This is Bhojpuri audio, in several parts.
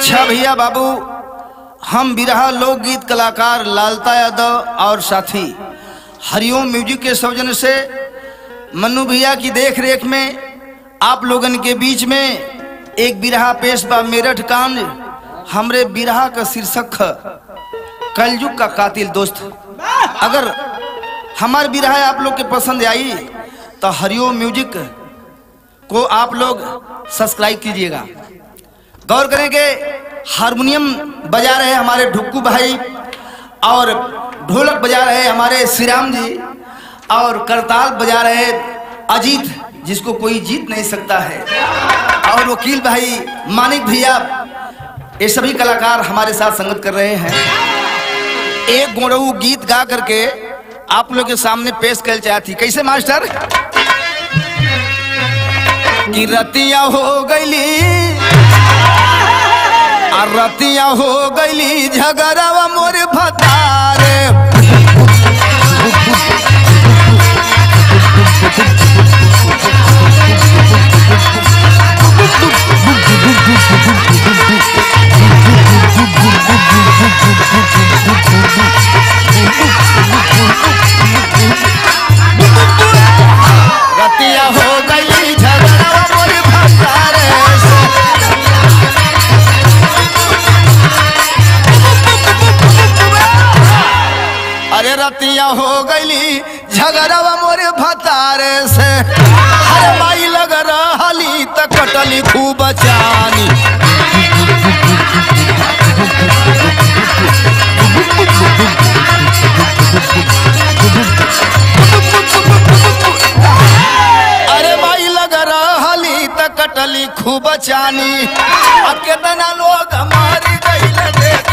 अच्छा भैया बाबू, हम बिरहा लोकगीत कलाकार लालता यादव और साथी हरिओम म्यूजिक के सौजन्य से मन्नू भैया की देख रेख में आप लोगन के बीच में एक बिरहा पेश बा मेरठ कांड। हमरे बिरहा का शीर्षक कलयुग का कातिल दोस्त। अगर हमार बिरहा आप लोग के पसंद आई तो हरिओम म्यूजिक को आप लोग सब्सक्राइब कीजिएगा। गौर करेंगे, हारमोनियम बजा रहे हमारे ढुक्कू भाई और ढोलक बजा रहे हमारे श्रीराम जी और करताल बजा रहे अजीत, जिसको कोई जीत नहीं सकता है, और वकील भाई मानिक भैया। ये सभी कलाकार हमारे साथ संगत कर रहे हैं। एक गोड़ऊ गीत गा करके आप लोग के सामने पेश कर चाहती। कैसे मास्टर? कि रतिया हो गईली, रतिया हो गईली झगड़वा मोर भतारे। रतिया हो गईली झगड़वा मोर भतारे। अरे रतिया हो गईली झगड़वा मोरे भतारे से, हर माई लग रही त कटली खूब जानी। अरे माई लग रही त कटली खूब जानी। कितना लोग मारी गईल देखी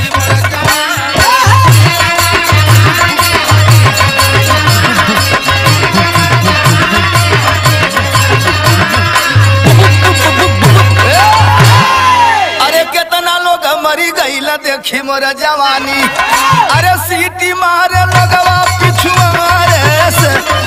मरी गईला देखी मोरा जवानी। अरे सीटी मारे लगवा पिछुआ मारे से,